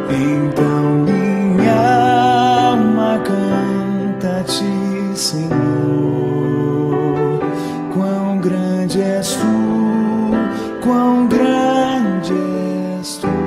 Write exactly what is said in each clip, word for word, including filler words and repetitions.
Então minha alma canta-te, Senhor. Quão grande és tu, quão grande és tu.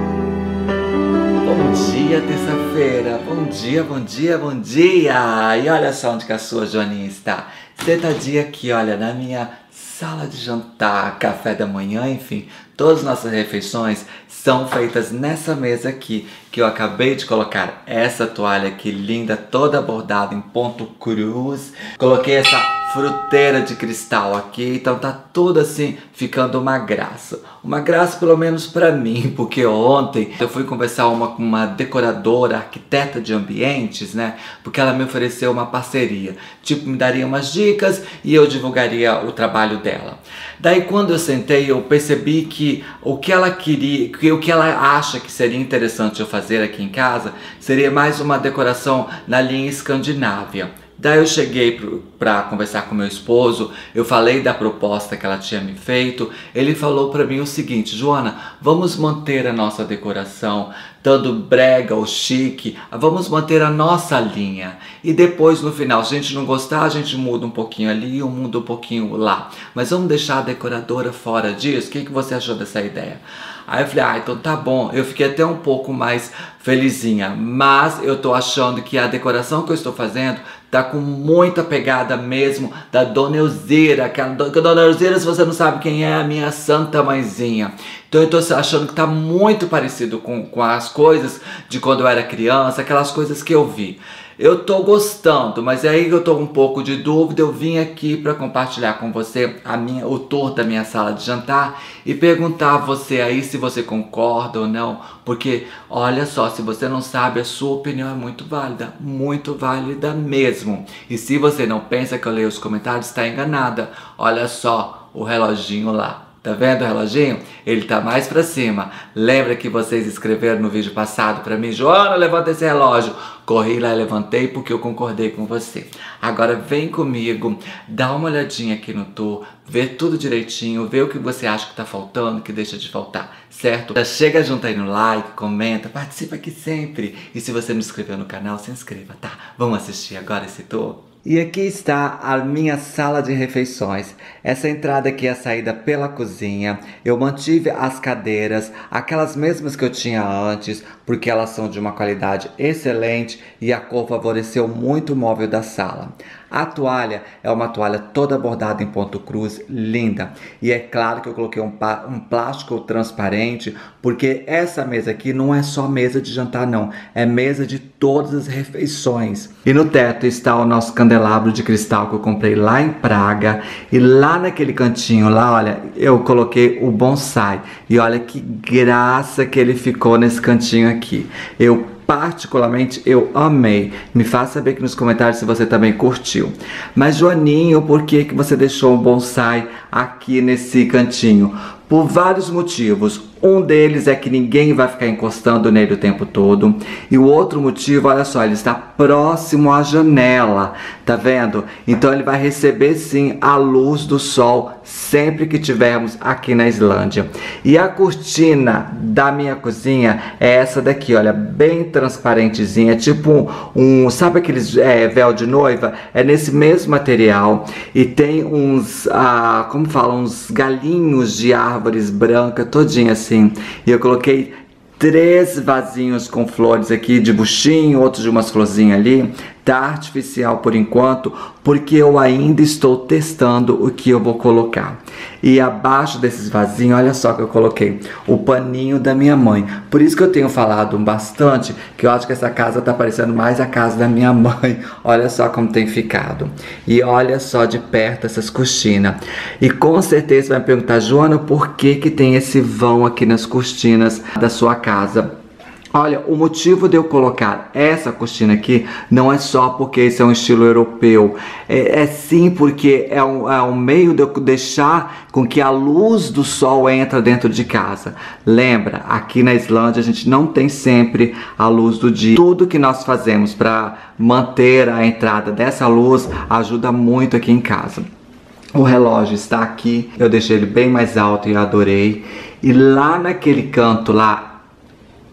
Bom dia, terça-feira. Bom dia, bom dia, bom dia. E olha só onde que a sua Joaninha está. Sentadinha aqui, olha, na minha sala de jantar, café da manhã, enfim. Todas as nossas refeições são feitas nessa mesa aqui, que eu acabei de colocar essa toalha aqui linda, toda bordada em ponto cruz. Coloquei essa fruteira de cristal aqui, então tá tudo assim, ficando uma graça. Uma graça pelo menos pra mim, porque ontem eu fui conversar uma, com uma decoradora, arquiteta de ambientes, né? Porque ela me ofereceu uma parceria. Tipo, me daria umas dicas e eu divulgaria o trabalho dela. Daí quando eu sentei, eu percebi que o que ela queria, que o que ela acha que seria interessante eu fazer aqui em casa, seria mais uma decoração na linha Escandinávia. Daí eu cheguei para conversar com meu esposo, eu falei da proposta que ela tinha me feito. Ele falou para mim o seguinte: Joana, vamos manter a nossa decoração, tanto brega ou chique, vamos manter a nossa linha. E depois no final, se a gente não gostar, a gente muda um pouquinho ali ou muda um pouquinho lá. Mas vamos deixar a decoradora fora disso? O que, que você achou dessa ideia? Aí eu falei, ah, então tá bom. Eu fiquei até um pouco mais felizinha, mas eu tô achando que a decoração que eu estou fazendo tá com muita pegada mesmo da Dona Elzeira. Aquela Dona Elzeira, se você não sabe quem é, a minha santa mãezinha. Então eu tô achando que tá muito parecido com, com as coisas de quando eu era criança, aquelas coisas que eu vi. Eu tô gostando, mas é aí que eu tô com um pouco de dúvida. Eu vim aqui para compartilhar com você a minha, o tour da minha sala de jantar e perguntar a você aí se você concorda ou não. Porque, olha só, se você não sabe, a sua opinião é muito válida, muito válida mesmo. E se você não pensa que eu leio os comentários, está enganada. Olha só o reloginho lá. Tá vendo o reloginho? Ele tá mais pra cima. Lembra que vocês escreveram no vídeo passado pra mim, Joana, levanta esse relógio. Corri lá e levantei porque eu concordei com você. Agora vem comigo, dá uma olhadinha aqui no tour, vê tudo direitinho, vê o que você acha que tá faltando, que deixa de faltar, certo? Já chega junto aí no like, comenta, participa aqui sempre. E se você não se inscreveu no canal, se inscreva, tá? Vamos assistir agora esse tour? E aqui está a minha sala de refeições. Essa entrada aqui é a saída pela cozinha. Eu mantive as cadeiras, aquelas mesmas que eu tinha antes, porque elas são de uma qualidade excelente e a cor favoreceu muito o móvel da sala. A toalha é uma toalha toda bordada em ponto cruz, linda. E é claro que eu coloquei um, um plástico transparente, porque essa mesa aqui não é só mesa de jantar não, é mesa de todas as refeições. E no teto está o nosso candelabro de cristal que eu comprei lá em Praga. E lá naquele cantinho lá, olha, eu coloquei o bonsai. E olha que graça que ele ficou nesse cantinho aqui. Eu particularmente eu amei. Me faça saber aqui nos comentários se você também curtiu. Mas Joaninho, por que que você deixou um bonsai aqui nesse cantinho? Por vários motivos. Um deles é que ninguém vai ficar encostando nele o tempo todo. E o outro motivo, olha só, ele está próximo à janela, tá vendo? Então ele vai receber sim a luz do sol sempre que tivermos aqui na Islândia. E a cortina da minha cozinha é essa daqui, olha, bem transparentezinha, tipo um, um sabe aqueles é, véu de noiva? É nesse mesmo material e tem uns, ah, como fala, uns galinhos de árvores brancas, todinha assim. E eu coloquei três vasinhos com flores aqui de buchinho, outros de umas florzinhas ali. Tá artificial por enquanto, porque eu ainda estou testando o que eu vou colocar. E abaixo desses vasinhos, olha só que eu coloquei o paninho da minha mãe. Por isso que eu tenho falado bastante, que eu acho que essa casa tá parecendo mais a casa da minha mãe. Olha só como tem ficado. E olha só de perto essas cortinas. E com certeza você vai me perguntar, Joana, por que que tem esse vão aqui nas cortinas da sua casa? Olha, o motivo de eu colocar essa cortina aqui não é só porque esse é um estilo europeu. É, é sim porque é um, é um meio de eu deixar com que a luz do sol entre dentro de casa. Lembra, aqui na Islândia a gente não tem sempre a luz do dia. Tudo que nós fazemos para manter a entrada dessa luz ajuda muito aqui em casa. O relógio está aqui, eu deixei ele bem mais alto e eu adorei. E lá naquele canto lá,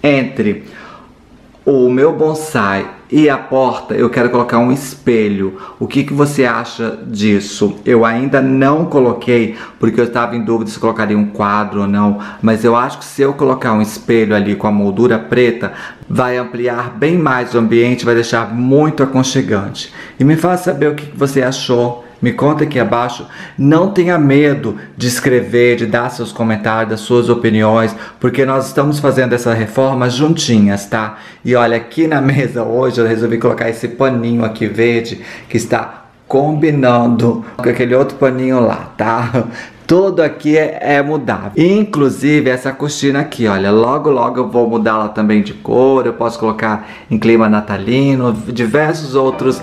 entre o meu bonsai e a porta, eu quero colocar um espelho. O que que você acha disso? Eu ainda não coloquei, porque eu estava em dúvida se colocaria um quadro ou não, mas eu acho que se eu colocar um espelho ali com a moldura preta, vai ampliar bem mais o ambiente, vai deixar muito aconchegante. E me faça saber o que que você achou. Me conta aqui abaixo. Não tenha medo de escrever, de dar seus comentários, das suas opiniões, porque nós estamos fazendo essa reforma juntinhas, tá? E olha, aqui na mesa hoje eu resolvi colocar esse paninho aqui verde, que está combinando com aquele outro paninho lá, tá? Tudo aqui é, é mudável. Inclusive essa cortina aqui, olha, logo logo eu vou mudá-la também de cor. Eu posso colocar em clima natalino, diversos outros.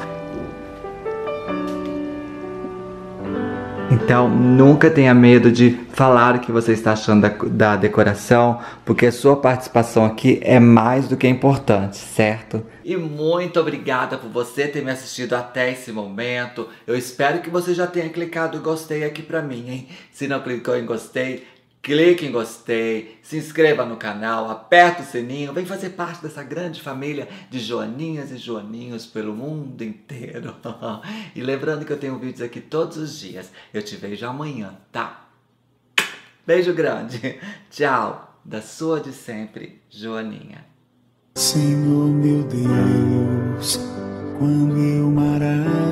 Então, nunca tenha medo de falar o que você está achando da, da decoração, porque a sua participação aqui é mais do que importante, certo? E muito obrigada por você ter me assistido até esse momento. Eu espero que você já tenha clicado em gostei aqui pra mim, hein? Se não clicou em gostei, clique em gostei, se inscreva no canal, aperta o sininho, vem fazer parte dessa grande família de joaninhas e joaninhos pelo mundo inteiro. E lembrando que eu tenho vídeos aqui todos os dias. Eu te vejo amanhã, tá? Beijo grande. Tchau. Da sua de sempre, Joaninha. Senhor meu Deus, quando eu maravilho